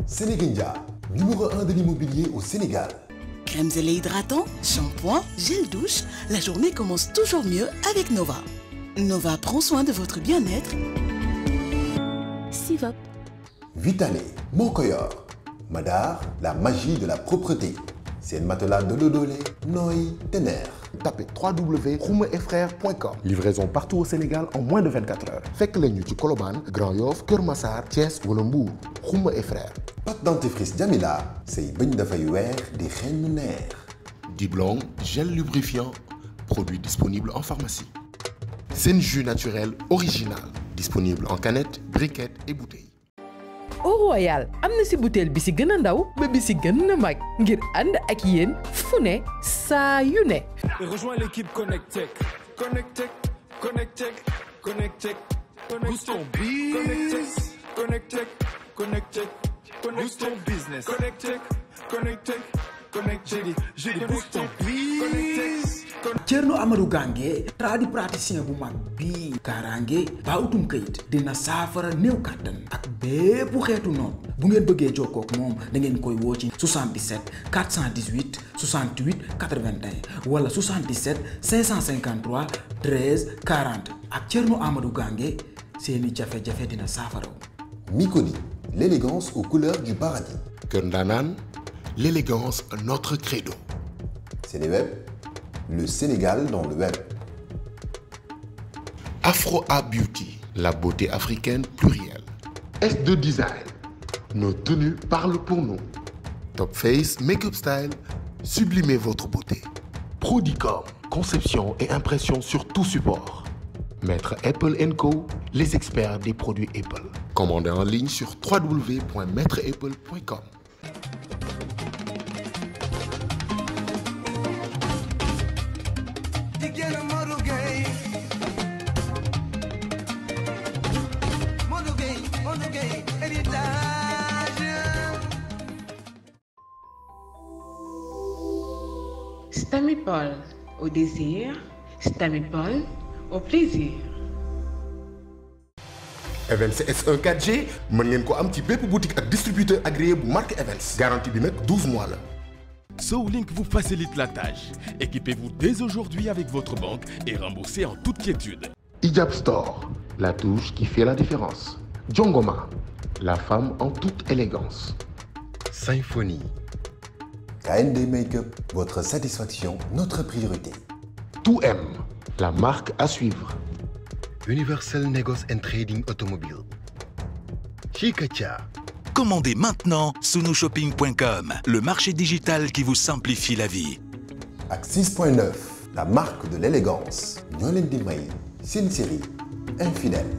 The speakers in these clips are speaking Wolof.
Sénégindia, numéro 1 de l'immobilier au Sénégal. Crèmes et lait hydratants, shampoing, gel douche, la journée commence toujours mieux avec Nova. Nova prend soin de votre bien-être. Sivop. Vitale, Monkoyor. Madar, la magie de la propreté. C'est un matelas de Dodolé, Noy, Tener. Tapez www.khoumefrères.com. Livraison partout au Sénégal en moins de 24 heures. Faites les nuits du Koloban, Grand Yoff, Keur Massar, Thiès ou Mbour. Khouma et Frères. Pâte dentifrice Jamila, c'est bain de feuilles des reines nerfs. Diblong, gel lubrifiant, produit disponible en pharmacie. Sen jus naturel original, disponible en canette, briquette et bouteille. Au Royal am na si butéel bi si gën a ndaw ba bi si gën a mag ngir ànd ak yéen fu ne saa yu ne. Rejoins l'équipe Connectec. Connectec, Connectec, Connectec, Boost ton business. Connectec, Connectec, Boost ton business. Connectec, Connectec, Connectec. J'ai dit Boost ton business. Thierno Amadou Gange tradipraticien bu mag bii kaaraange ba utum kayit dina saafara néew kàttan ak bépp xeetu noonu bu ngeen bëggee jokkoo ak moom da ngeen koy woo ci 77 418 68 81 wala 77 553 13 40 ak Thierno Amadou Gange seeni jafe-jafe dina saafara. Miconi, l'élégance aux couleurs du paradis. Keur Ndanane, l'élégance notre credo. Sénéweb, le Sénégal dans le web. Afro A Beauty, la beauté africaine plurielle. S2 Design, nos tenues parlent pour nous. Top Face Makeup Style, sublimez votre beauté. Prodicom, conception et impression sur tout support. Maître Apple & Co, les experts des produits Apple. Commandez en ligne sur www.maîtreapple.com. Stamipol au désir, Stamipol au plaisir. Events S1 4G mën ngeen ko am ci bépp boutique ak distributeur agréé bu marque Events. Garantie bi nag 12 mois la. Sowlink vous facilite la tâche. Équipez-vous dès aujourd'hui avec votre banque et remboursez en toute quiétude. Hijab Store, la touche qui fait la différence. Jongoma, la femme en toute élégance. Symphonie. KND Makeup, votre satisfaction, notre priorité. 2M, la marque à suivre. Universal Negos and Trading Automobile. Chikacha. Commandez maintenant sunushopping.com, le marché digital qui vous simplifie la vie. Axis 6.9, la marque de l'élégance. Nyolen Dimay, c'est une série infidèle.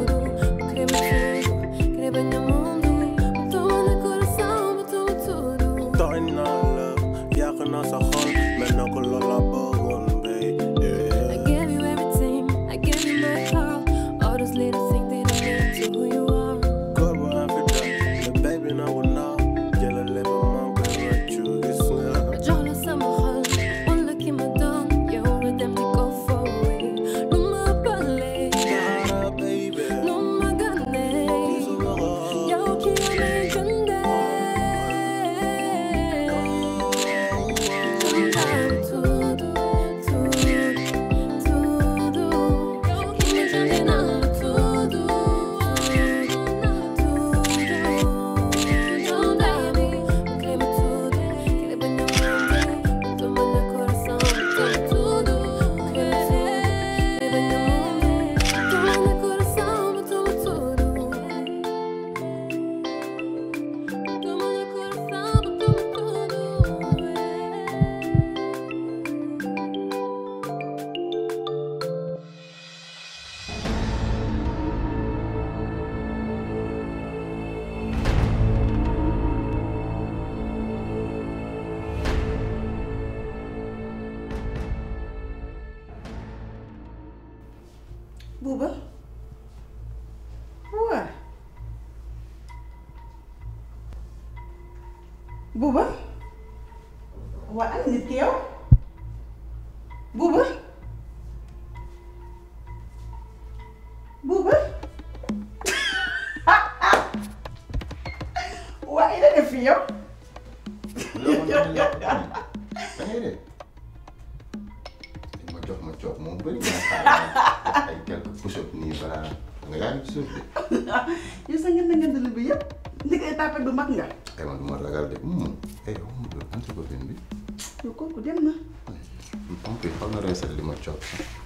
Todo Bouba waa Bouba waa ana nit ki yow Bouba waa ina def fi yow ma jox ma jox moom bëri na ay quelques push-up nii balaa nga yaa ngi ci suuf de. yow sa ngeen bi yëpp ndi koy tàppet bu mag nga. ay man du ma ragal de yow am sa copine bi. yow kooku dem na. en plus xam na reesal li ma coop.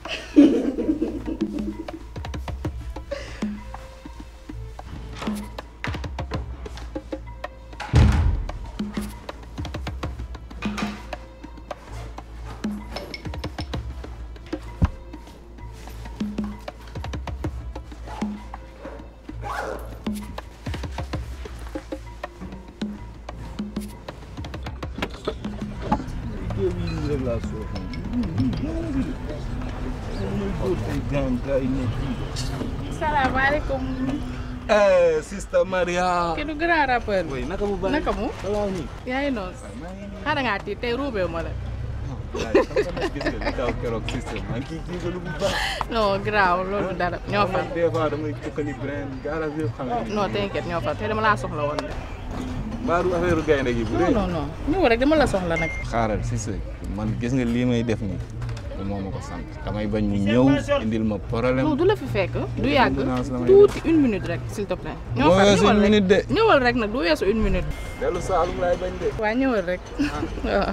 salaamaaleykum. Sister Maria. kii du grand rappeur. oui naka mu baax naka mu. yaa ngi noonu. xaaral ngaa tiit tey ruubee ma la. gis nga li taw keroog sister maa ngi ciy jégalu bu baax. non graaw loolu dara ñoo fa. des fois damay tukkali brain garage yëpp xam nga. non t'inquiète ñoo fa te dama laa soxla woon de. mbaaru affaire gaynde gi bu dee. non non ñëw rek dama la soxla nag. xaaral sister man gis nga lii may def nii. moo ma ko sant damay bañ mu ñëw indil ma problème. non du la fi fekk du yàgg tuuti 1 minute rek s'il te plaît. ñoo fa ñëwal rek minute de. ñëwal rek nag du weesu 1 minute. dellu Saalum laay bañ de. waa ñëwal rek waaw.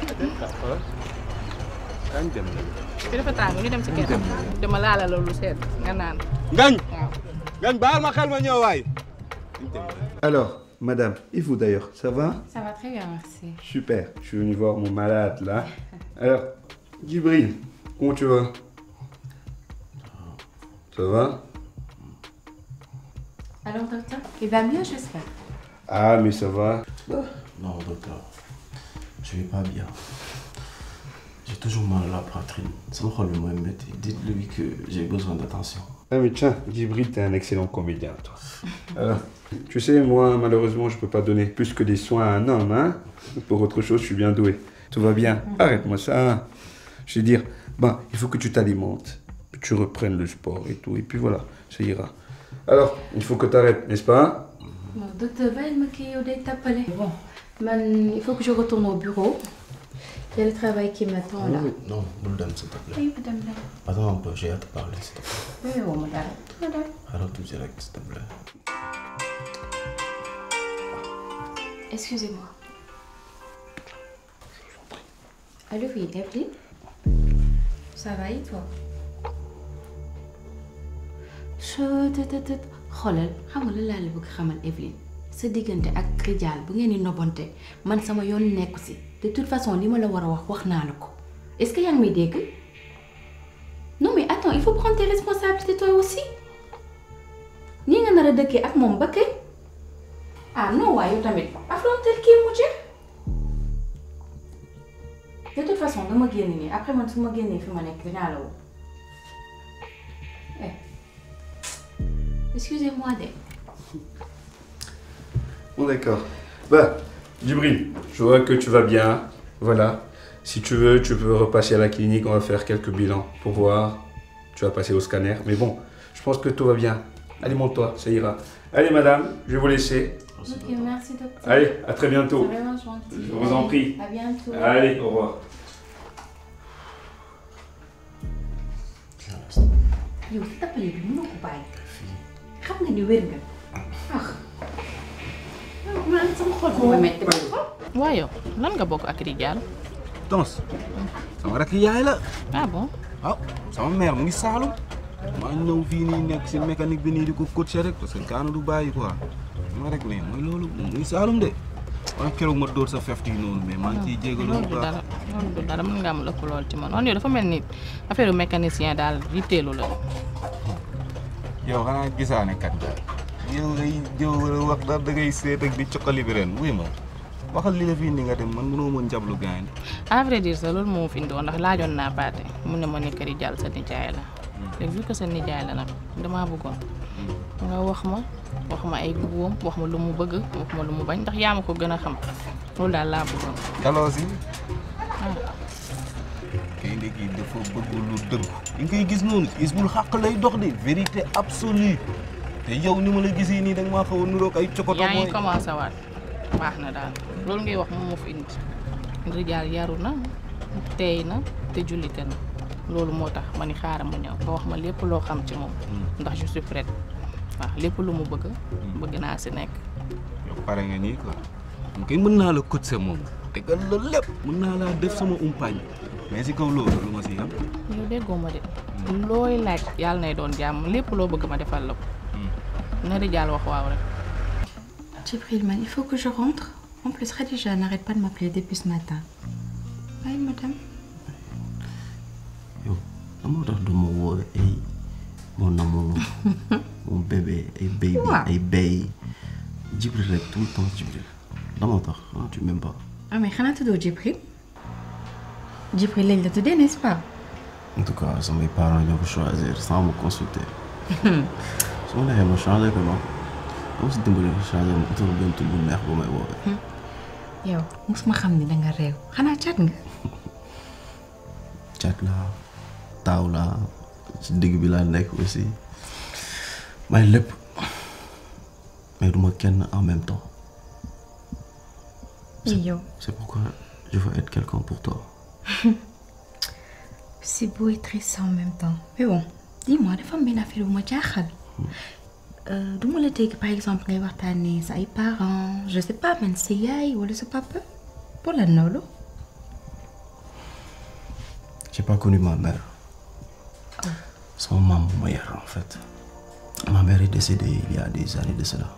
kañ dem na. fi dafa tàng ñu dem si kenn dama laala loolu seet nga naan. Ngañ. waaw Ngañ baal ma xel ma ñëw waay. Alors, madame, et vous d'ailleurs, ça va? Ça va très bien, merci. Super, je suis venu voir mon malade là. Alors, Djibril, comment tu vas? Ça va? Alors, docteur, il va mieux, j'espère. Ah, mais ça va. Non, docteur, je vais pas bien. J'ai toujours mal à la poitrine. Ça me rend le moins bête. Dites-lui que j'ai besoin d'attention. Ah mais tiens, Djibril, t'es un excellent comédien, toi. Alors, tu sais, moi, malheureusement, je peux pas donner plus que des soins à un homme, hein. Pour autre chose, je suis bien doué. Tout va bien. Arrête-moi ça. Je veux dire, ben, il faut que tu t'alimentes, que tu reprennes le sport et tout, et puis voilà, ça ira. Alors, il faut que tu arrêtes, n'est-ce pas? Bon, docteur, bon, il faut que je retourne au bureau. Il y a le travail qui m'attend là. Non, Bouldam, s'il te plaît. Oui, madame. Attends un peu, j'ai hâte de parler, s'il te plaît. Oui, bon, madame. Alors tout direct, s'il te plaît. Excusez-moi. Allô, oui, Evelyne? Ça va et toi? xoolal xam nga lan laa la bëgg xamal Evelyne sa diggante ak Rijaal bu ngeen di nobonte man sama yoon nekku si de toute façon li ma la war a wax naa la ko est-ce que yaa ngi may dégg? Non mais attends, il faut prendre tes responsabilités toi aussi nii nga nar a dëkkee ak moom ba kay ah non waaye yow tamit affronter kii mu jeex de toute façon dama génn nii après man su ma génnee fi ma nekk dinaa la woo. Excusez-moi, Bon, d'accord. Bah, Djibril, je vois que tu vas bien. Voilà. Si tu veux, tu peux repasser à la clinique. On va faire quelques bilans pour voir. Tu vas passer au scanner. Mais bon, je pense que tout va bien. Allez, monte-toi, ça ira. Allez, madame, je vais vous laisser. Ok, merci, docteur. Allez, à très bientôt. C'est vraiment gentil. Je vous en prie. À bientôt. Allez, au revoir. yow si tappalee bi mënoo ko bàyyi xam nga ni wér nga man sama xol moo metti ba waaye yow lan nga bokk ak Rijaal. Tons sama rakk yaay la. Ah bon. waaw sama mère mu ngi Saalum maa ñëw fii nii nekk si mécanique bi nii di ko coacher rek parce que kaanu du bàyyi quoi ma rek mais mooy loolu mu ngi Saalum de waaye keroog ma dóor sa fefti noonu mais maa ngi ciy jégalu bu baax. loolu du dara mën nga am lëkk lool ci man on yow dafa mel ni affaire mécanicien daal yitteelu la. yow xanaa gisaane kat yow ngay jëw wax daal da ngay seet ak di cokkali bi ren wuy ma waxal li nga fi indi nga dem man mënoo ma njablu gaañ. à vrai dire ça loolu moo fi indoon ndax laajoon naa Paate mu ne ma ne Rijaal sa nijaay la. léegi vu que sa nijaay la nag damaa bëggoon nga wax ma ay guboom wax ma lu mu bëgg wax ma lu mu bañ ndax yaa ma ko gën a xam loolu daal laa bëggoon. Kaloosi. kay léegi dafa bëgg lu dëgg. li nga koy gis noonu isbul xàq lay dox de vérité absolue te yow ni ma la gisee nii da nga maa xaw a nuroog ay cokoto. yaa ngi commencé waat baax na daal loolu ngay wax moom moo fi indi Rijaal yaru na teey na te jullite na loolu moo tax ma ni xaaral ma ñëw nga wax ma lépp loo xam ci moom ndax je suis prête waaw lépp lu mu bëgg naa si nekk. yow pare nga nii quoi kay mën naa la coacher moom tegal la lépp mën naa laa def sama umpaañ mais si kaw loolu lu ma si am. yow déggoo ma de looy laaj yàlla nay doon jàmm lépp loo bëgg ma defal la ko na Rijaal wax waaw rek. Djibril man il faut que je rentre. En plus, Khadija n'arrête pas de m'appeler depuis ce matin. Oui, madame. Yo, comment t'as de mon word, mon amour, mon bébé, baby, baby. Djibril, tout le temps, Djibril. Comment t'as, tu m'aimes pas? Ah, mais comment tu dois Djibril? Djibril, il l'a tout dit, n'est-ce pas? En tout cas, c'est mes parents qui ont choisi sans me consulter. Si on a changé comment? Comme si tu me changer, tu me donnes tout le monde pour me voir. Yow musuma xam ni danga réew xanaa cat nga. Cat la taaw la ci digg bi laa nekk aussi may lépp mais duma kenn en même temps. C'est pourquoi je veux être quelqu'un pour toi. C'est beau et triste en même temps. Mais bon, dis-moi dafa am benn affaire bu ma jaaxal. Du ma la dégg par exemple ngay waxtaanee sa ay parents je sais pas man sa yaay wala sa papa pour la noolu. J'ai pas connu ma mère. Sama maman ma yar en fait. Ma mère est décédée il y a des années de cela.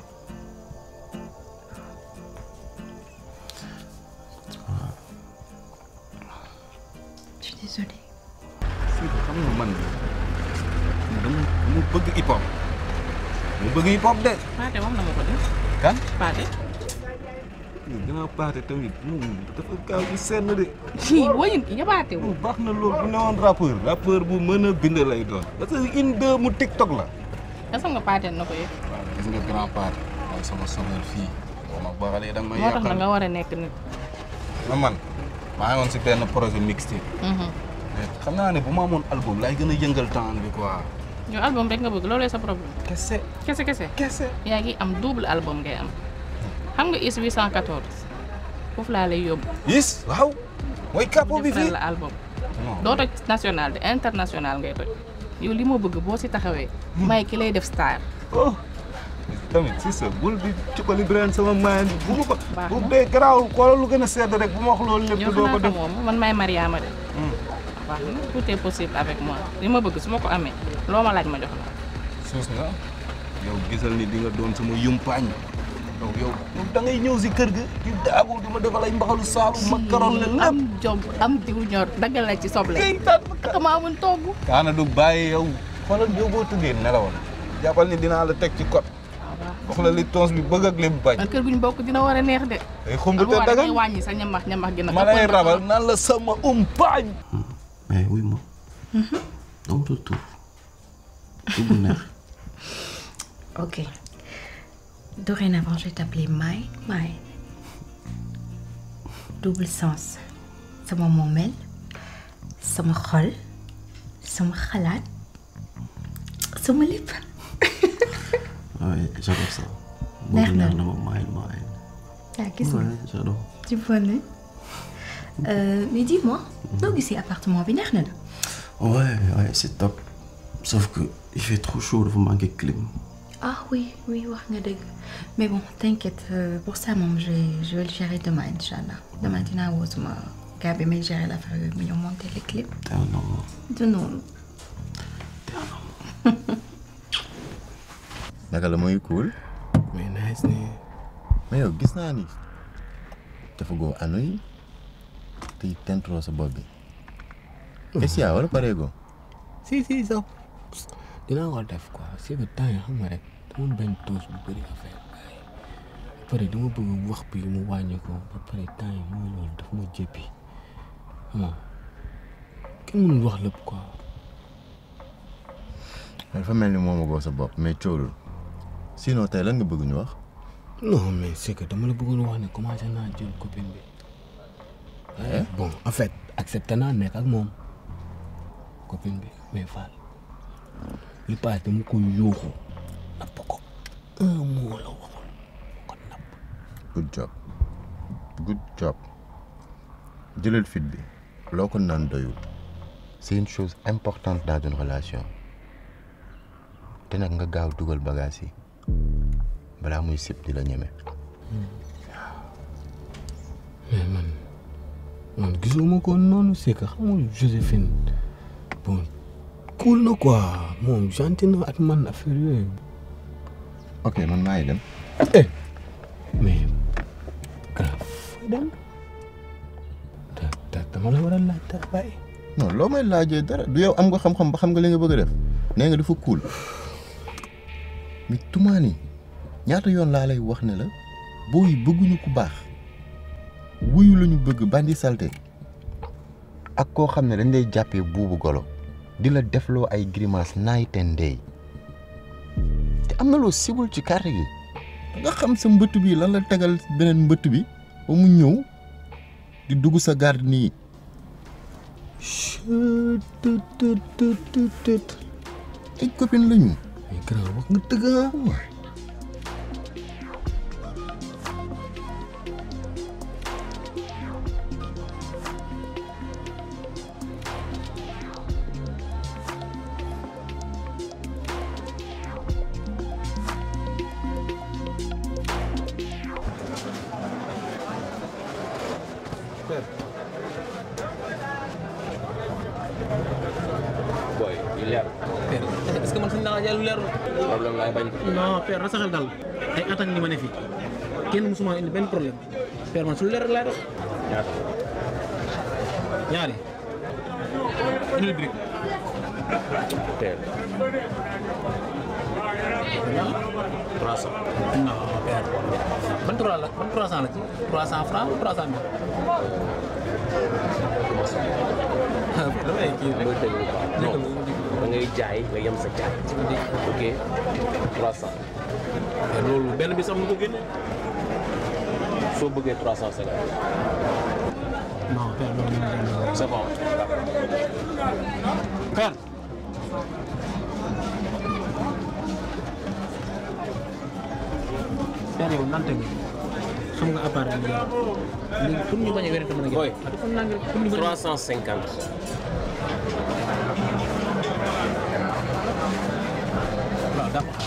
Je suis désolée. Si xam nga man dama bëgg hip hop. mu bëgg hip hop de. Paate wax na ma ko def. kan Paate. gannaaw Paate tamit dafa gaaw bi senn de. ci woyin yabaate wu. baax na loolu bu newoon rappeur bu mën a bind lay doon. parce que une deux mu TikTok la. est-ce que nga Paate na ko yëg. waaw gis nga grand Paate mooy sama sonal fii. boo ma baaxalee da nga may moo tax na nga war a nekk nit. man maa ngi woon si benn projet mixtape. xam naa ne bu ma amoon album laay gën a yëngal temps bi quoi. yow album rek nga bëgg looloo sa problème. kese. yaa ngi am double album ngay am. xam nga IS 814 foofu laa lay yóbbu. IS waaw. mooy capo bi fii la album. doo toj national de international ngay toj. yow li ma bëgg boo si taxawee. may ki lay def star. oh tamit si sa bul di cukkali brand sama maay bi bu ma ko. bu dee garaaw xoolal lu gën a sedd rek bu ma wax loolu lépp. doo ko def man maay Mariama de. waaw tout est possible avec moi li ma bëgg su ma ko amee loo ma laaj ma jox la. suus nga yow gisal ni di nga doon sama yumpaañ yow da ngay ñëw si kër ga di daagu di ma defal ay mbaxalu saalu ma karoon la lépp. am jom am diw ñor daggal la ci soble. ak maa mun togg. kaana du bàyyi yow xoolal yow boo tëggee nelawal jàppal ni dinaa la teg ci code. wax la li tons bi bëgg ak li bañ. man kër gu ñu bokk dina war a neex de. ay xumb te dagal da wàññi sa ñamax gi nag. ma lay rabal naan la sama umpaañ. mais oui moi. donc tout bu neex. Ok. Dorénavant, je vais t'appeler Mai. Double sens. Sama moomeel, sama xol, sama xalaat, sama lépp. Oui, j'adore ça. Neex na Mai. Ah, gis nga. J'adore. Tu vois, ne? Mais dis-moi, doo gisee appartement bi neex na la. Ouais, c'est top. Sauf que il fait trop chaud, il faut manquer de clim. Ah oui, wax nga dëgg. Mais bon, t'inquiète, pour ça moom je vais le gérer demain, Inch'Allah. Demain dinaa woo sama gars bi may gérer l'affaire yooyu mu ñëw monter les clips. T'es un homme. Du noonu. naka la mooy cool. mais nice nii. mais yow gis naa ni dafa goo anu yi te tentroo sa bopp bi. est-ce que yaa wala pareegoo. si sax dinaa ko def quoi c'est que temps yi xam nga rek dama benn toos bu bëri affaire ba pare dama bëgg wax bi mu wàññi ko ba pare temps yi mooy loolu dafa ma jéppi xam nga kenn mënul wax lépp quoi dafa mel ni moomagoo sa bopp mais coolul sinon tey lan nga bëgg ñu wax. non mais c'est que dama la bëggoon wax ne commencé naa jël copine bi. bon en fait accepté naa nekk ak moom copine bi mais Fall li paase dama ko yuuxu napp ko 1 mois la waxoon ko napp. good job jëlal fit bi loo ko naan doyul c'est une chose importante dans une relation te nag nga gaaw dugal bagage yi balaa muy sib di la ñeme. mais man gisuma ko noonu c'est que xam nga Joséphine bon cool na quoi moom gentil na ak man affaire yooyu. ok man maa ngi dem. mais grave fooy dem dama la war a laaj dara bàyyi. non loo may laajee dara du yow am nga xam-xam ba xam nga li nga bëgg a def nee nga dafa cool mais Toumani ñaata yoon laa lay wax ne la booy bëgguñu ku baax wuyu la ñu bëgg bandi salté ak koo xam ne dañ lay jàppee buubu golo di la defloo ay grimace night and day te am na loo sibul ci carte gi nga xam sa mbëtt bi lan la tegal beneen mbëtt bi ba mu ñëw di dugg sa garde nii. ay copine lañu. mais grand wax nga dëgg boy yu leer. père est-ce que man suñu naan jaay lu leerul. problème laay bañ. non père na sa xel dal ay attaques ni ma ne fii kenn musuma indi benn problème père man su lu leer rek laay dox. ñaata. ñaari. indil brique. père. 300. non père ban 3 la ban 300 la ci 300 francs ou 300 000. damay kii mooy dëgg non da ngay jaay nga yem sa jaay. ok 300. mais loolu benn bi sax mu ko génne. soo bëggee 350. non père loolu c'est bon. père. père yow nante nga xam nga appareil bi léegi pour ñu bañ a wérante mën a boy pour ñu 350. waaw d'accord.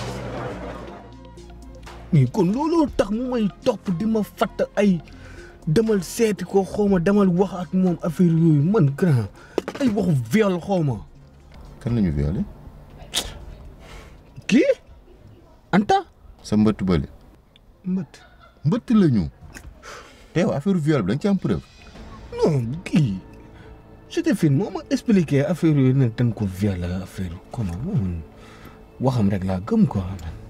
mais kon looloo tax mu may topp di ma fatt ay demal seeti ko xawma demal wax ak moom affaire yooyu man grand ay waxu viol xawma. kan lañu violé. kii Anta. sa mbëtt bële. mbëtt lañu. te yow affaire viol bi da nga ci am preuve. non kii Joséphine moo ma expliqué affaire yooyu ne dañ ko violé affaire comment moom waxam rek laa gëm quoi.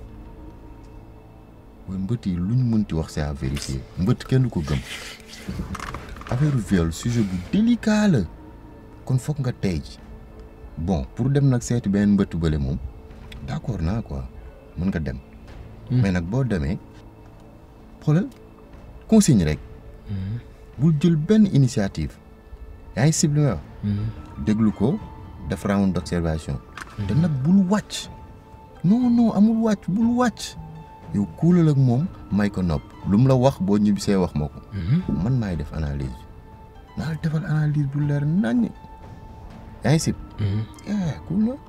waaye mbëtt yi lu ñu mënti wax c'est à vérifier mbëtt kenn du ko gëm affaire viol sujet bu délicat la kon foog nga tey ji bon pour dem nag seeti benn mbëtt bële moom d'accord naa quoi mën nga dem. mais nag boo demee xoolal consigne rek. bul jël benn initiative yaa ngi ciblé wax. déglu ko def round d'observation. te nag bul wàcc. non amul wàcc bul wàcc. yow kuulal ak moom may ko nopp lu mu la wax boo ñibbisee wax ma ko. man maay def analyse bi naa defal analyse bu leer naññ. yaa ngi sib. kuul na.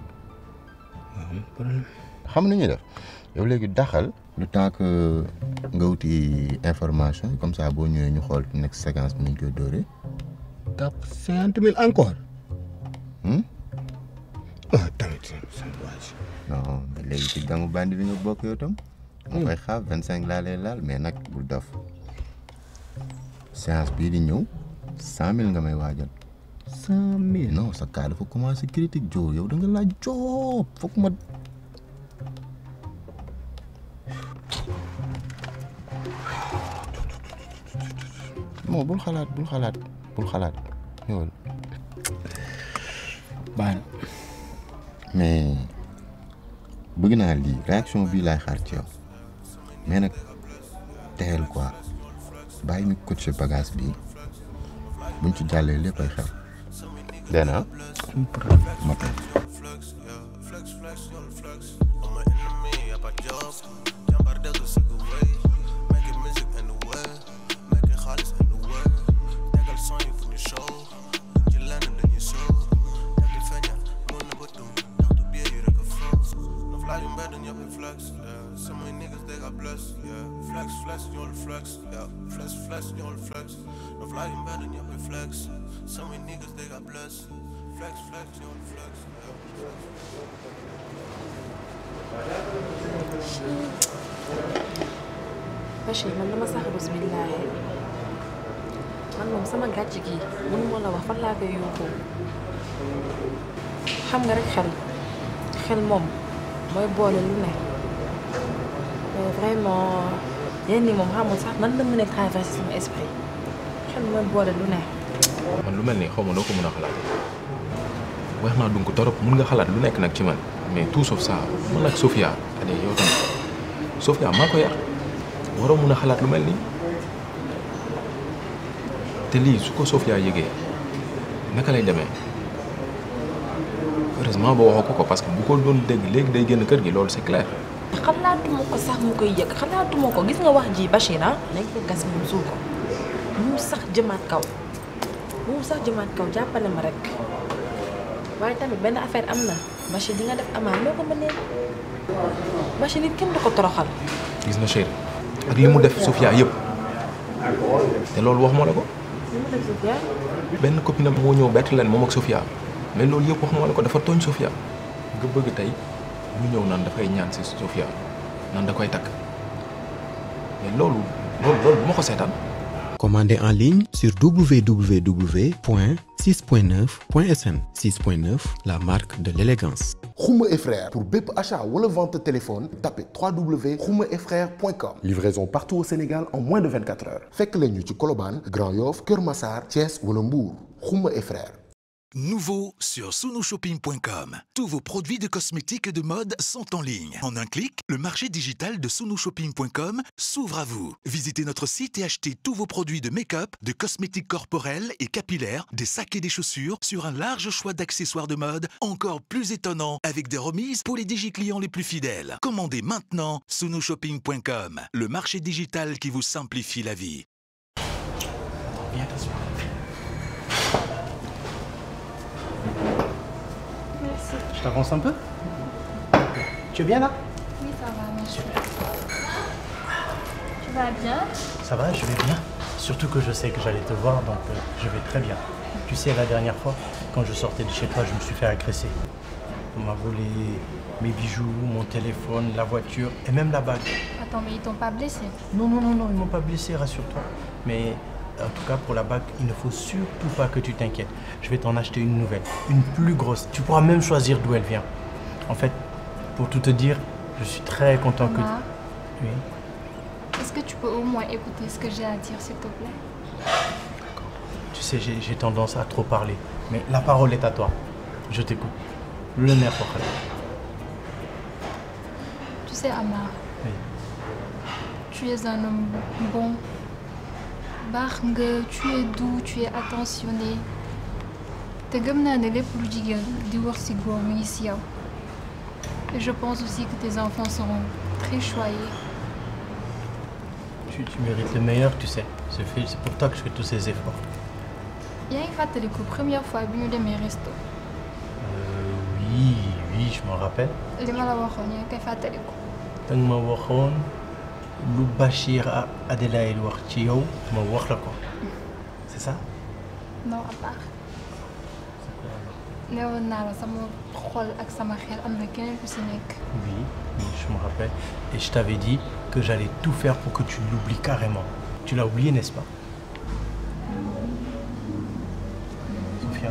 xam nañu def yow léegi daxal le temps que nga wuti information comme ça boo ñëwee ñu xool next séquence bi nañ koy dóoree. tap 50 000 encore. tamit. non mais léegi ci gangu bandi bi nga bokk yow tam. moo koy xaar 25 laa lay laal mais nag bul dof. séance bii di ñëw 100 000 nga may waajal. 100 000. non sa cas dafa commencé critique joo yow da nga laaj job foog ma. non bul xalaat ñëwal. baax mais bëgg naa lii réaction bii laay xaar ci yow mais nag teel quoi bàyyi ñu coaché bagage bi buñ ci jàllee lépp ay xew. dee naa. ma tey. Bachir man dama sax bés billaahi man moom sama gàcc gi mënu ma la wax fan laa koy yóbbu xam nga rek xel moom mooy boole lu ne mais vraiment yenn nii moom xamul sax nan la mën a traversé sama esprit xel mooy boole lu ne. man lu mel nii xaw ma noo ko mën a xalaat wax naa donc torop mën nga xalaat lu nekk nag ci man mais tout sauf ça man ak Sofia allez yow tamit Sofia maa ko yar waroo mën a xalaat lu mel nii te lii su ko Sofia yëgee naka lay demee heureusement boo waxoo ko parce que bu ko doon dégg léegi day génn kër gi loolu c'est clair. xalaatuma ko sax mu koy yëg xalaatuma ko gis nga wax ji Bachir nañ ko gas moom suul ko mu sax jëmaat kaw jàppale ma rek waaye tamit benn affaire am na Bachir di nga def amaan loo ko mënee Bachir nit kenn du ko toroxal. gis na chéri ak li mu def Sofia yëpp te loolu wax moo la ko. li mu def Sofia. benn copine am moo ñëw bett leen moom ak Sofia mais loolu yëpp wax moo la ko dafa tooñ Sofia nga bëgg tey mu ñëw naan dafay ñaan si Sofia naan da koy takk mais loolu bu ma ko seetaan. Commandez en ligne sur www.6.9.sn. 6.9, la marque de l'élégance. Khouma et Frères. Pour bépp achat ou le vente de téléphone, tapez www.khoumaetfrères.com. Livraison partout au Sénégal en moins de 24 heures. Faites les nuits du Koloban, Grand Yoff, Keur Massar, Thiès ou Mbour. Khouma et Frères. Nouveau sur sunushopping.com. Tous vos produits de cosmétiques et de mode sont en ligne. En un clic, le marché digital de sunushopping.com s'ouvre à vous. Visitez notre site et achetez tous vos produits de make-up, de cosmétiques corporels et capillaires, des sacs et des chaussures sur un large choix d'accessoires de mode encore plus étonnants avec des remises pour les digiclients les plus fidèles. Commandez maintenant sunushopping.com, le marché digital qui vous simplifie la vie. Viens t'asseoir. Merci. Je t'avance un peu. Tu es bien là? Oui, ça va, merci. Tu vas bien? Ça va, je vais bien. Surtout que je sais que j'allais te voir, donc je vais très bien. Tu sais, la dernière fois, quand je sortais de chez toi, je me suis fait agresser. On m'a volé mes bijoux, mon téléphone, la voiture et même la bague. Attends, mais ils t'ont pas blessé? Non, ils m'ont pas blessé, rassure-toi. Mais en tout cas, pour la bague, il ne faut surtout pas que tu t'inquiètes. Je vais t'en acheter une nouvelle, une plus grosse. Tu pourras même choisir d'où elle vient. En fait, pour tout te dire, je suis très content que... Oui. Est-ce que tu peux au moins écouter ce que j'ai à dire, s'il te plaît? Tu sais, j'ai tendance à trop parler. Mais la parole est à toi. Je t'écoute. Le nerf pour elle. Tu sais, Amar, oui. Tu es un homme bon. Barngue, tu es doux, tu es attentionné. Te gëm naa ne lépp lu jigéen di wax ci góor mi ngi ci yow. Et je pense aussi que tes enfants seront très choyés. Tu mérites le meilleur, tu sais. C'est pour toi que je fais tous ces efforts. Yaa ngi fàttaliku première fois bi ñu demee resto. Oui, je m'en rappelle. Li ma la waxoon yaa ngi koy fàttaliku. Danga ma waxoon lu Bachir a Adélaïde wax ci yow ma wax la ko. C'est ça? Non, à part. newoon naa la sama xol ak sama xel am na keneen ku ci nekk. Oui, je me rappelle. Et je t'avais dit que j'allais tout faire pour que tu l'oublies carrément. Tu l'as oublié, n'est-ce pas? Sofia?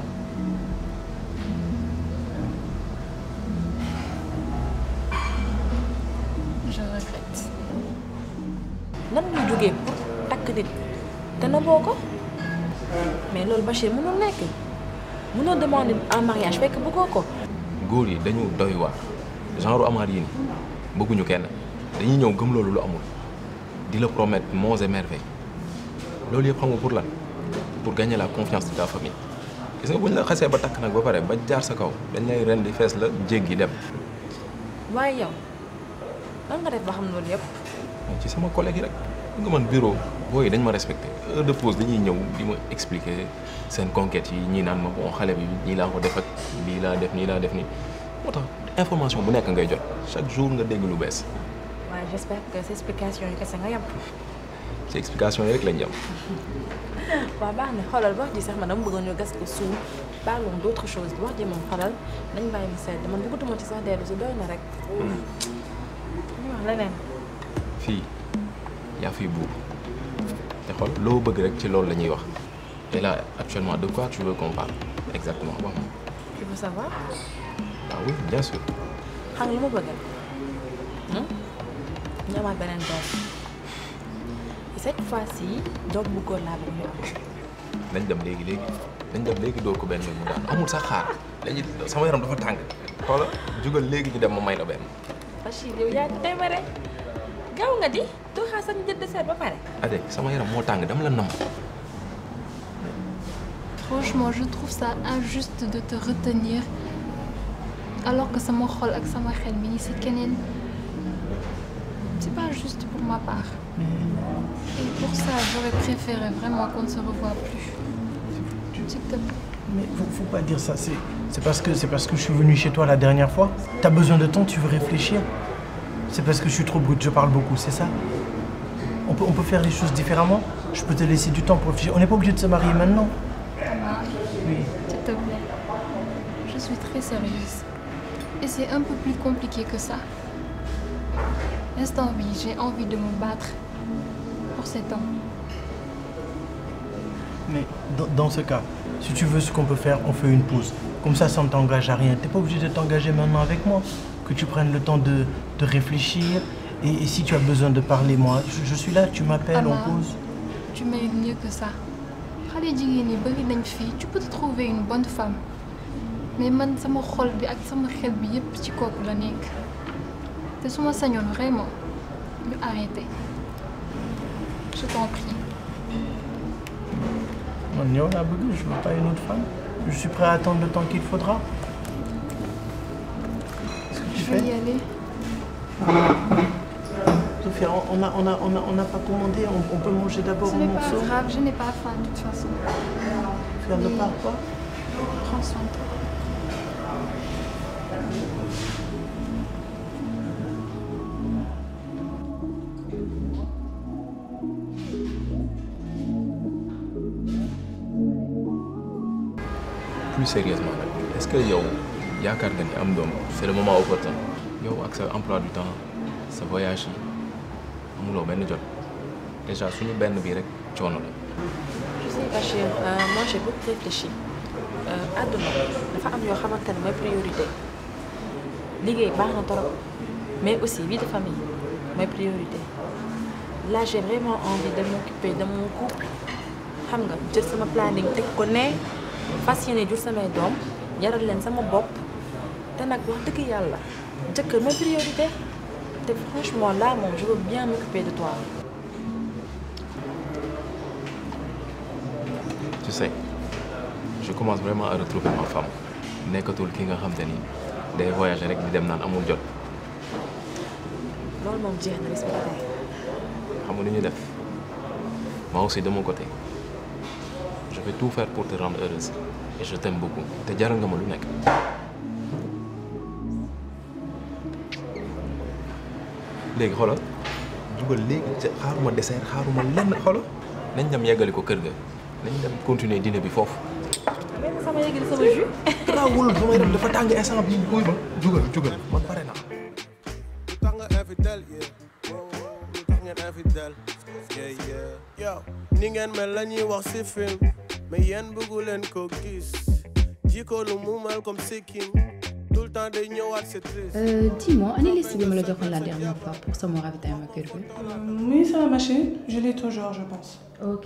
Je regrette. nan nga jógee pour takk nit te na boo ko mais loolu Bachir mënul nekk mënoo demander en mariage fekk bëggoo ko. góor yi dañu doy waar genre amaar yi nii bëgguñu kenn dañuy ñëw gëm loolu lu amul di la promettre monts et merveilles loolu yëpp xam nga pour lan pour gagner la confiance de ta famille gis nga buñ la xasee ba takk nag ba pare ba jaar sa kaw dañ lay ren di fees la jéggi dem. waaye yow lan nga def ba xam loolu yëpp. ci sama collègue yi rek nga man bureau booy dañ ma respecté heure de pause dañuy ñëw di ma expliquer seen conquête yi ñii naan ma bon xale bi ñii laa ko def ak lii laa def nii laa def nii moo tax information bu nekk ngay jot chaque jour nga dégg lu bees. waaye j'espère que ces explications yi kese nga yem. ci explication yi rek lañ yem. waaw baax na xoolal wax ji sax man dama bëggoon ñu gas ko suul parlons d'autre chose wax ji moom xoolal nañ bàyyi mu sedd man bëggatuma ci sax dellu si doy na rek. ñu wax leneen. fii yaa fiy buur te xool loo bëgg rek ci loolu la ñuy wax et là actuellement de quoi tu veux qu'on parle exactement wax ma. tu veux savoir. ah oui bien sûr. xam nga lu ma bëgg ñu amaat beneen doom cette fois-ci doom bu góor laa bëgg ñu am. nañ dem léegi doo ko benn yoon mu daan amul sax xaar léegi sama yaram dafa tàng xoola jugal léegi ñu dem ma may la benn. Bachir yow yaa téeméer gaaw nga di doo xaar sax ñu jënd dessert ba pare. Ade sama yaram moo tàng dama la nam. Franchement, je trouve ça injuste de te retenir alors que sama xol ak sama xel mi ngi ci keneen. C'est pas juste pour ma part. Et pour ça, j'aurais préféré vraiment qu'on ne se revoie plus. S'il te plaît. Mais faut pas dire ça. C'est parce que je suis venu chez toi la dernière fois. T'as besoin de temps, tu veux réfléchir. C'est parce que je suis trop brute, je parle beaucoup, c'est ça? On peut faire les choses différemment. Je peux te laisser du temps pour réfléchir. On n'est pas obligé de se marier maintenant. Thomas, oui. S'il te plaît. Je suis très sérieuse. Et c'est un peu plus compliqué que ça. L'instant, oui, j'ai envie de me battre pour cet homme. Mais dans ce cas, si tu veux ce qu'on peut faire, on fait une pause. Comme ça ne t'engage à rien. T'es pas obligé de t'engager maintenant avec moi. Que tu prennes le temps de réfléchir. Et si tu as besoin de parler, moi, je suis là, tu m'appelles, on pause. Tu mérites mieux que ça. Tu peux te trouver une bonne femme. Mais man, sama xol bi ak sama xel bi yépp ci kooku la nekk. Te su ma sañoon vraiment ñu arrêter. Je t'en prie. Man, yow laa bëgg, je veux pas une autre femme. Je suis prêt à attendre le temps qu'il faudra. Qu'est-ce que tu fais? Je vais y aller. Sophia, on n'a pas commandé, on peut manger d'abord un morceau. Ce n'est pas grave, je n'ai pas faim de toute façon. Sophia, ne pars pas. Prends soin de toi. Plus sérieusement, est-ce que yow yaakaar nga ni am doom c'est le moment opportun yow ak sa emploi du temps sa voyage yi amuloo benn jot déjà suñu benn bii rek coono la. Je sais Bachir, moi j'ai beaucoup réfléchi. àdduna dafa am yoo xamante ne mooy priorité liggéey baax na trop mais aussi vie de famille mooy priorité. Là j'ai vraiment envie de m'occuper de mon couple xam nga jël sama planning teg ko ne fas yéene jur samay doom yaral leen sama bopp te nag wax dëgg yàlla jëkkër mooy priorité te franchement là moom je veux bien m'occuper de toi. Tu sais, je commence vraiment à retrouver ma femme nekkatul ki nga xam te ni day voyager rek di dem naan amul jot. loolu moom jeex na bis bu tey. xam nga ni ñu def moi aussi de mon côté je vais tout faire pour te rendre heureuse et je t'aime beaucoup te jaral nga ma lu nekk. léegi xoolal dugal léegi xaaruma dessert xaaruma lenn xoolal nañ dem yeggali ko kër ga nañ dem continuer dîner bi foofu. même sama yeggali sama jus. garaawul sama yaram dafa tàng instant bi buy ba jugal man pare naa. lu tax nga infidèle lu tax ngeen infidèle yow ni ngeen mel la ñuy wax ci film mais yéen bëggu leen ko gis jikko lu mu mel comme sikkim tout le temps day ñëwaat c'est triste. Dis-moi, année liste bi ma la joxoon la dernière fois pour sama ravitaillement kër gi. Oui, c'est la machine. Je l'ai toujours, je pense. Ok.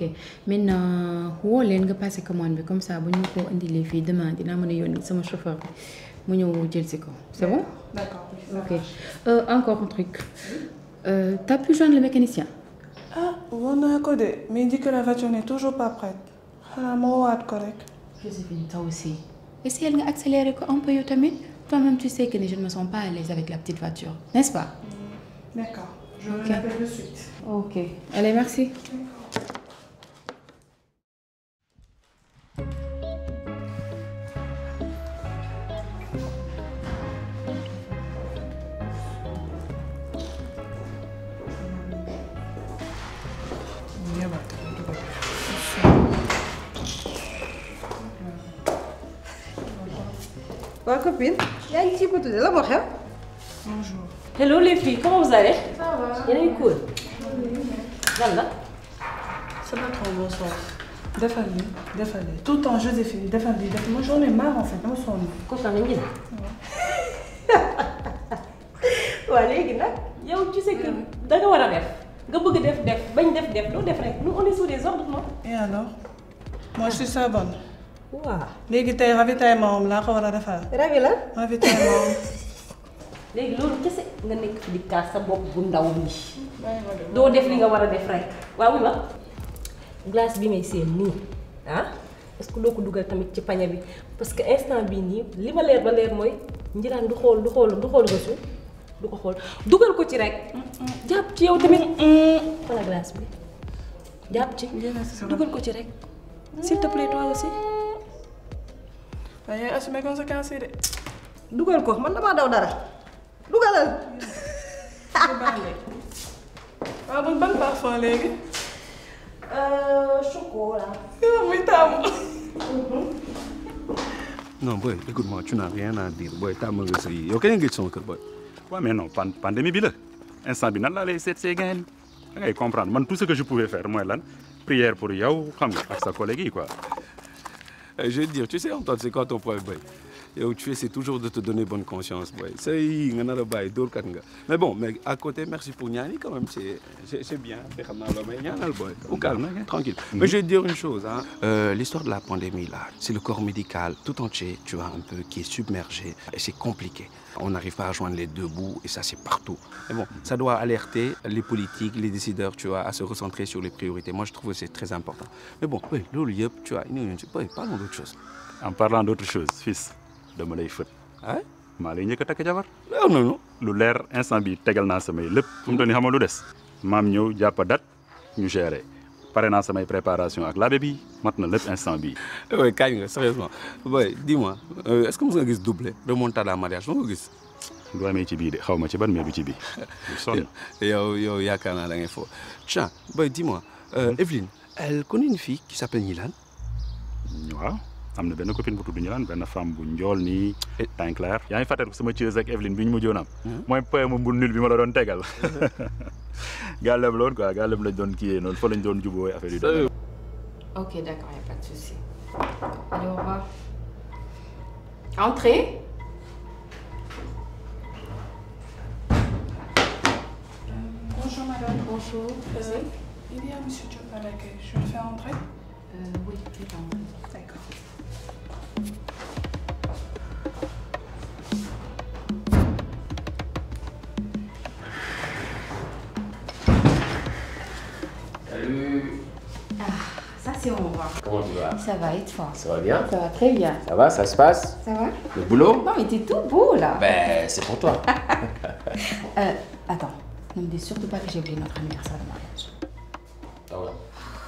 Maintenant, woo leen nga passé commande bi comme ça bu ñu ko indilee fii demain dinaa mën a yónni sama chauffeur bi mu ñëw jël si ko c'est bon? D'accord. Ok. Encore un truc. T'as pu joindre le mécanicien? Ah, on a codé, mais il dit que la voiture n'est toujours pas prête. Correct. Joséphine, toi aussi. Essaye de accélérer un peu, toi-même tu sais que je ne me sens pas à l'aise avec la petite voiture, n'est-ce pas? D'accord, je Ok. l'appelle de suite. Ok. Allez, merci. Waa copine, yaa ngi ci potu de la moo xew. Bonjour. Hello les filles, comment vous allez? Ça va. Yéen a ngi cool. Lan la? C'est pas trop bon soir. Défalé. Tout le temps, Joséphine, défalé. Moi, j'en ai marre en fait. Moi, son nom. Kontaan nañu ne. Waa léegi nag yow tu sais que da nga war a def nga bëgg def bañ def doo def rek nous on est sous des ordres non? Et alors? Moi, je suis sa bonne. Waaw. léegi tey ravitaillement am laa ko war a defal. Ravi la? Ravitaillement. Léegi loolu kese nga nekk fi di kaas sa bopp bu ndaw bi doo def li nga war a def rek waaw wi ma glace bi may seen nii ah est-ce que doo ko dugal tamit ci pañe bi parce que instant bii nii li ma leer ba leer mooy njiraan du xool Resu du ko xool dugal ko ci rek jàpp ci yow tamit wala glace bi jàpp ci dugal ko ci rek s'il te plaît toi aussi waaye yaay assumer conséquences yi de. dugal ko man damaa daw dara dugalal. waaw man ban parfum léegi. Chocolat. muy taamu. Non, boy, écoute-moi, tu n'as rien à dire. Boy, t'as mauvais ça. Il y a aucun qui son cœur, boy. Ouais, mais non, pandémie, bile. Instant, bien là, les 7 secondes. Tu comprendre. Moi, tout ce que je pouvais faire, moi, là, prière pour Yao, avec sa collègue, quoi. Je veux dire, tu sais, Antoine, c'est quoi ton problème, boy? Et tu essaies toujours de te donner bonne conscience, boy. Mais bon, mais à côté, merci pour Niani, quand même, c'est bien. Au calme, tranquille. Mais je vais te dire une chose, hein. L'histoire de la pandémie, là, c'est le corps médical tout entier, tu vois, un peu, qui est submergé. Et c'est compliqué. On n'arrive pas à joindre les deux bouts, et ça, c'est partout. Mais bon, ça doit alerter les politiques, les décideurs, tu vois, à se recentrer sur les priorités. Moi, je trouve que c'est très important. Mais bon, oui, tu vois, parlons d'autre chose. En parlant d'autre chose, fils, dama lay fët. Ah maa lay njëkk a takk jabar. Non. lu leer instant bi tegal naa samay lépp. fu mu toll nii xam nga lu des. maam ñëw jàpp date ñu gérer. pare naa samay préparation ak laabe bi mat na lépp instant bi. oui kañ nga sérieusement boy dis-moi est-ce que mos nga gis doublé remontada mariage moo ko gis. du amee ci bii de xaw ma ci ban mais du ci bii. sonn yow yaakaar naa da ngay fo. tiens boy dis-moi Evelyne elle connaît une fille qui s'appelle Nilan. waaw. am na benn copine bu tudd Nilan benn femme bu njool nii teint clair. yaa ngi fàttaliku sama Thiès ak Evelyne bi ñu mujjoon am. mooy poème bu nul bi ma la doon tegal. gàllab la woon quoi gàllab lañ doon kii noonu fa lañ doon jubóo affaire yi doon. Ok, d'accord, y a pas de souci. Allez, au revoir. Entrez. Bonjour madame. Bonjour. Il y a monsieur Diop à l'accueil. Je vais le faire entrer. Oui, c'est bon. D'accord. Salut. Ah, ça c'est on va. Comment tu vas? Ça va et toi? Ça va bien? Ça va très bien. Ça va, ça se passe? Ça va? Le boulot? Non mais t'es tout beau là. Ben, c'est pour toi. Attends, ne me dis surtout pas que j'ai oublié notre anniversaire de mariage. Ah ouais.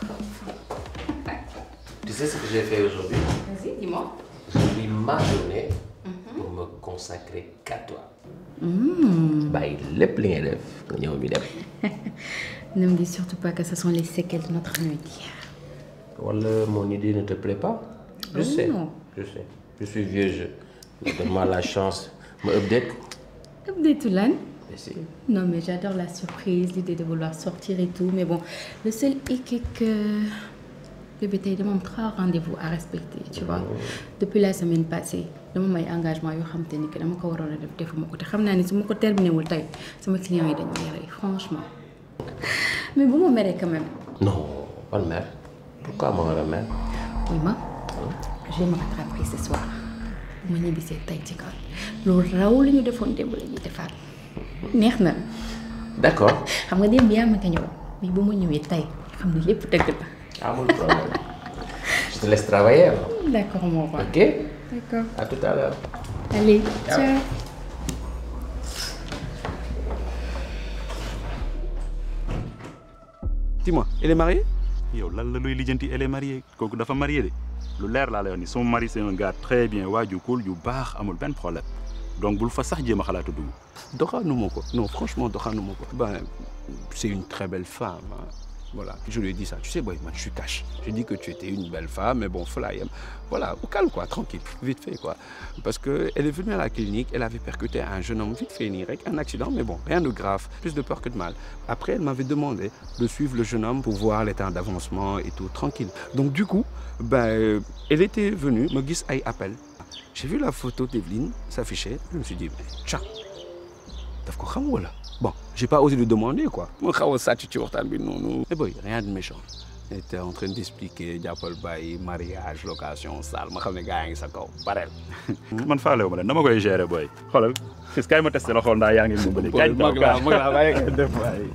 Tu sais ce que j'ai fait aujourd'hui? Vas-y, dis-moi. J'ai pris ma journée pour me consacrer qu'à toi. Bàyyi lépp li ngay def nga ñëw mi dem. Ne me dis surtout pas que ce sont les séquelles de notre nuit d'hier. Wala mon idée ne te plaît pas? Je sais. Non. Je sais. Je suis vieux jeu. Donne-moi la chance. Me update. Update tout l'âne? Si. Non mais j'adore la surprise, l'idée de vouloir sortir et tout, mais bon, le seul hic est que bébé tey dama am 3 rendez-vous à respecter, tu vois. Depuis la semaine passée, dama may engagement yoo xam te ni que dama ko waroon a def defuma ko te xam naa ni su ma ko terminé wul tey sama client yi dañu may rey, franchement. Mais bu ma meree quand même. Non, pas de mère. Pourquoi moi la mère? Oui, ma. Je vais me rattraper ce soir. bu ma ñibbisee tey ci kaw loolu raw li ñu defoon démb la ñuy defaat neex na. d'accord. xam nga démb yaa ma ko ñëw mais bu ma ñëwee tey xam ne lépp dëgg la. amul problème. Je te laisse travailler alors. D'accord mon roi. Ok. D'accord. À tout à l'heure. Allez, ciao. Dis-moi, elle est mariée? Yo, lan la luy lijjanti elle est mariée kooku dafa mariée de lu leer laa lay wax ni son mari c'est un gars très bien waaju cool yu baax amul benn problème donc bul fa sax jéem a xalaatu dugg. doxaanuma ko non franchement doxaanuma ko. Ben c'est une très belle femme hein. Voilà, je lui ai dit ça. Tu sais, boy, moi, je suis cash. J'ai dit que tu étais une belle femme, mais bon, voilà, au calme, quoi, tranquille, vite fait, quoi. Parce qu'elle est venue à la clinique, elle avait percuté un jeune homme vite fait, un accident, mais bon, rien de grave, plus de peur que de mal. Après, elle m'avait demandé de suivre le jeune homme pour voir l'état d'avancement et tout, tranquille. Donc, du coup, ben, elle était venue, me guise à appel. J'ai vu la photo d'Evelyne s'afficher, je me suis dit, mais tiens, t'as quoi, voilà. Bon, j'ai pas osé lui demander quoi. Mais boy, rien de méchant. Il était en train d'expliquer jàppal bàyyi mariage location salle ma xam ne gars yaa ngi sa kaw parel. Man faalewu ma leen dama koy gérer boy. Xoolal est-ce que ma testé la xool ndax yaa ngi dimbali. mag la bàyyi nga def waay.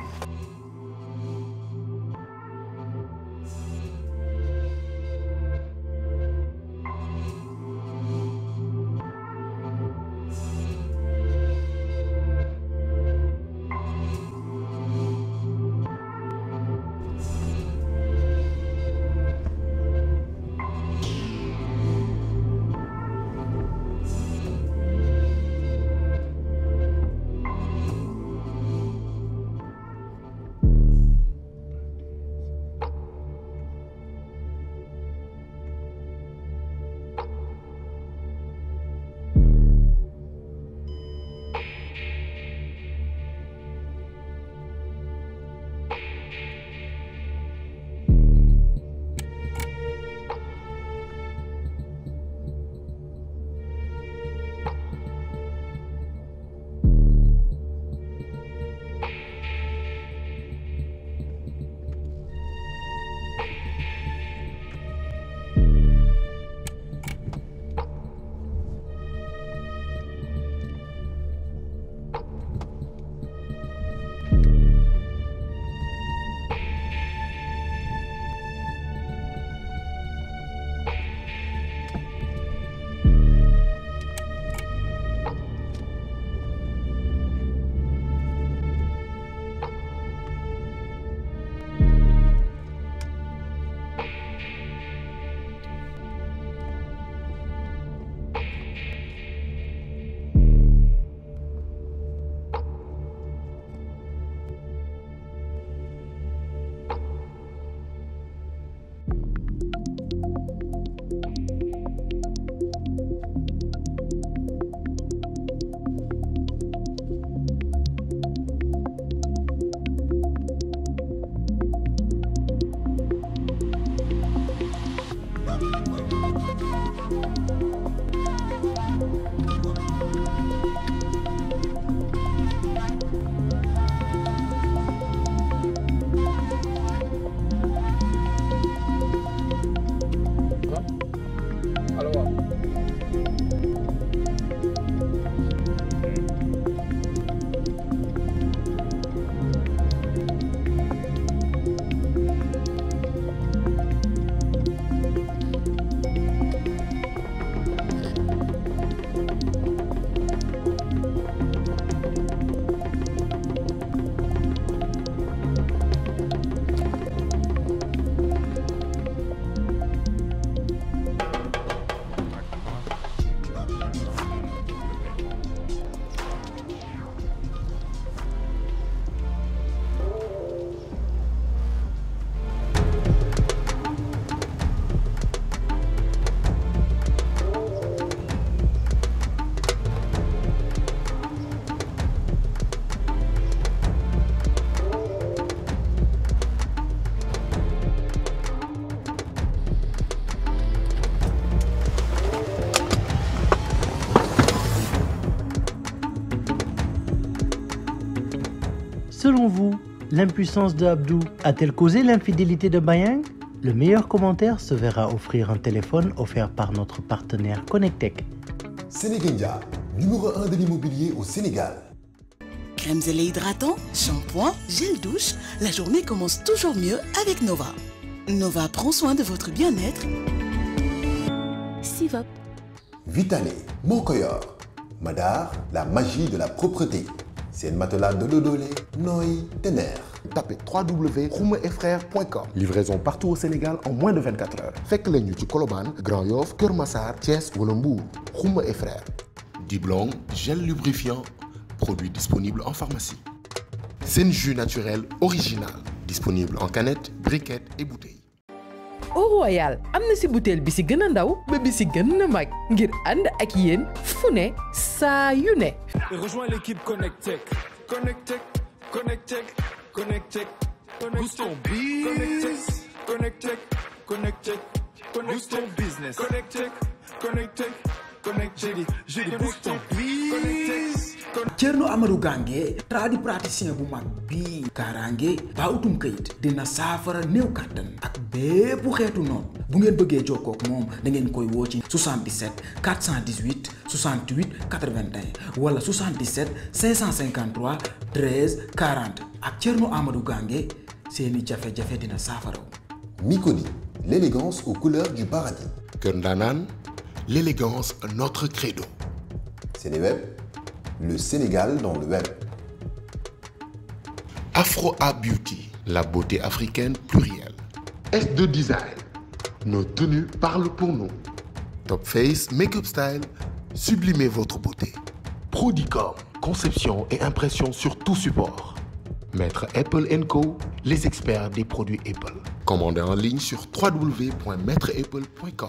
Selon vous, l'impuissance de Abdou a-t-elle causé l'infidélité de Bayang? Le meilleur commentaire se verra offrir un téléphone offert par notre partenaire Connectec. Sénégindia, numéro 1 de l'immobilier au Sénégal. Crème zélé hydratant, shampoing, gel douche, la journée commence toujours mieux avec Nova. Nova prend soin de votre bien-être. Sivop. Vitale, Monkoyor. Madar, la magie de la propreté. C'est un matelas de Dodolé, Noy, Tener. Tapez www.khoumefrères.com. Livraison partout au Sénégal en moins de 24 heures. Faites les nuits du Koloban, Grand Yoff, Keur Massar, Thiès ou Lembourg. Khouma et Frères. Diblong, gel lubrifiant. Produit disponible en pharmacie. C'est un jus naturel original. Disponible en canette, briquette et bouteille. Au Royal am na si bouteille bi si gën a ndaw ba bi si gën a mag ngir ànd ak yéen fu ne saa yu ne. Rejoins l'équipe Connectec. Connectec, Connectec, Connectec. Boost ton business. Connectec, Connectec, Boost ton business. Connectec, Connectec, Connectec. J'ai dit boost ton business. Thierno Amadou Gange tradipraticien bu mag bii kaaraange ba utum kayit dina saafara néew kàttan ak bépp xeetu noonu bu ngeen bëggee jokkoo ak moom da ngeen koy woo ci 77 418 68 81 wala 77 553 13 40 ak Thierno Amadou Gange seeni jafe-jafe dina saafaraw. Miconi, l'élégance aux couleurs du paradis. Keur Ndanane, l'élégance notre credo. Sénéweb, le Sénégal dans le web. Afro A Beauty, la beauté africaine plurielle. S2 Design, nos tenues parlent pour nous. Top Face Makeup Style, sublimez votre beauté. Prodicom, conception et impression sur tout support. Maître Apple & Co, les experts des produits Apple. Commandez en ligne sur www.maîtreapple.com.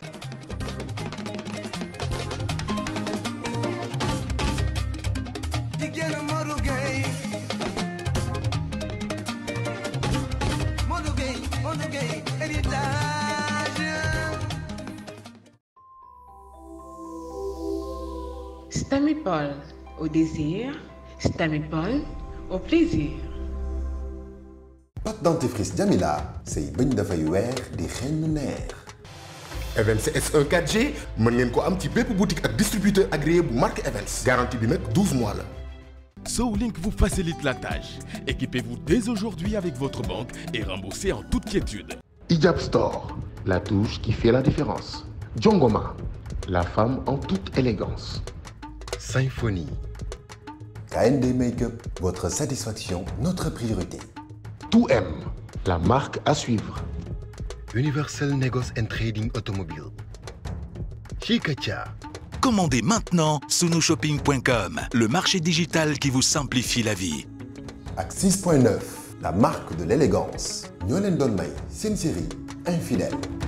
Stamipol au désir, Stamipol au plaisir. Pâte dentifrice Jamila, c'est bëñ dafay weer di xeeñ neex. Evans S1 4G mën ngeen ko am ci bépp boutique ak distributeur agréé bu marque Evans. Garantie bi nag 12 mois la. SoLink vous facilite la tâche. Équipez-vous dès aujourd'hui avec votre banque et remboursez en toute quiétude. Hijab Store, la touche qui fait la différence. Jongoma, la femme en toute élégance. Symphonie. KND Makeup, votre satisfaction, notre priorité. 2M, la marque à suivre. Universal Negoce and Trading Automobile. Chikacha. Commandez maintenant sunushopping.com, le marché digital qui vous simplifie la vie. Ak 6.9, la marque de l'élégance. Ñoo leen doon may seen série Infidèle.